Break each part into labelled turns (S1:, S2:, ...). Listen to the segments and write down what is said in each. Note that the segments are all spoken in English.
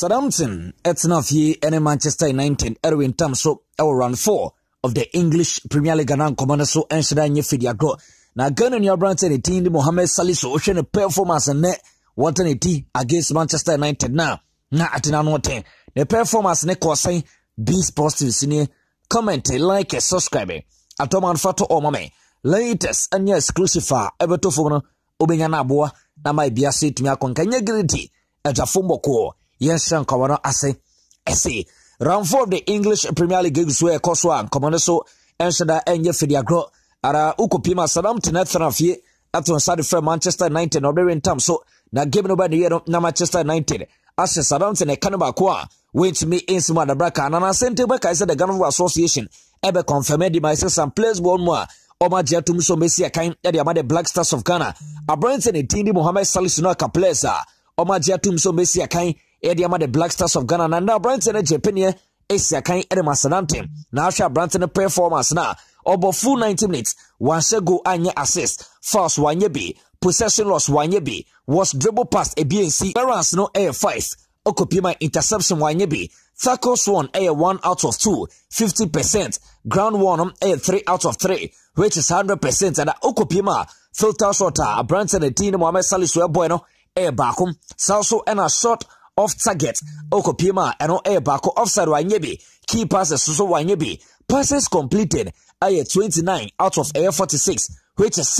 S1: Southampton, it's not here any Manchester United, Erwin Tamso, our round 4 of the English Premier League and Commander so and Shadan Yefidiago. Now, gun in your branch and team, Mohammed Salisu, ocean a performance and net, what an against Manchester United now. Now, at an the performance ne saying, be positive, senior, comment, like, subscribe. Atoman Fato or Mame, latest and yes, crucifer, Evertofono, Obiana Boa, na my biasi to me a concanya grity at a Fumboko. Yes, Shankawano Ase. Round 4 of the English Premier League gigs where Koswan, Commander so, and Shada and Yefidiagro, Ara Ukopima Southampton at Thanafie, at one side from Manchester United, or in terms so, now given over the year of Manchester United, as a Southampton a Canabaqua, which me in Sumada Braca, and I sent back, I said the Government Association, ever confirmed myself some players one more. Oma Jatum so Messi a kind at the Black Stars of Ghana. A branch and a team Mohammed Salisu no Kaplesa. Oma Jatum so Messi a kind at the Black Stars of Ghana. And now branch and a Japania is a kind at the Masanante. Now shall branch and a performance now. Over full 90 minutes. One go anya assist. First one yebi. Possession loss one yebi. Was dribble past a BNC. Whereas no A5. Okopima interception one yebi. Tackles one A1 out of 2. 50%. Ground one A3 out of 3. Which is 100%, and Okopima, filter shorter, a branch and a team, Mohammed Salisu, bueno, air bakum, Salso and a shot off target, Okopima, and air bako offside Wanyebi, key passes Suso Wanyebi, passes completed, air 29 out of air 46, which is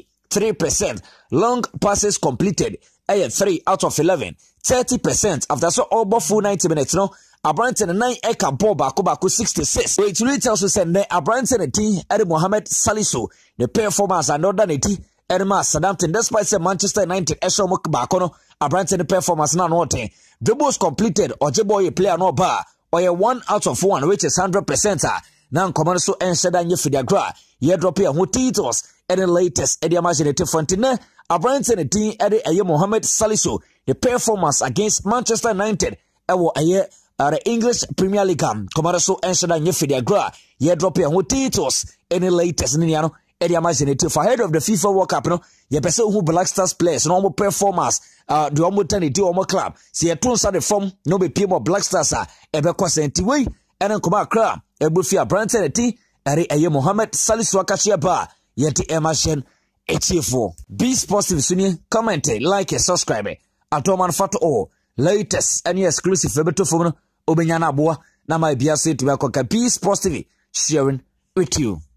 S1: 63%, long passes completed, air 3 out of 11, 30%, after so over full 90 minutes, no. A branch and a 9 eka ball baku 66. Wait, really also send a branch and a team, Eddie Mohammed Salisu, the performance and not done Edma Southampton, despite say Manchester United, Eshomuk Bakono, a branch and the performance not noting. Dribbles completed, or Jeboy player no bar, or a 1 out of 1, which is 100%. Now, Commander so and Shadan Yefidiagra, ye drop here who titles, and the latest Eddie Imaginative Fontina, a branch and a team, Eddie Mohammed Salisu, the performance against Manchester United, a year. The English Premier League, Commander so and Shadan Yefidiagra, ye drop here who titles, any latest Niniano, Eddie Imaginative for head of the FIFA World Cup, no, ye person who Black Stars players, normal performance, the Omotani, the club, see a tune started from no be people Black Stars, ever consent way, and then come out crab, a buffia branch and a tea, a Mohammed Salisu Akashia bar, yet the Emashen, HF4. Be positive, Sunny, comment, like, subscribe, Atoman Fato O, latest and exclusive Febeto Obenyana Boa, na my biasi to be peace positive sharing with you.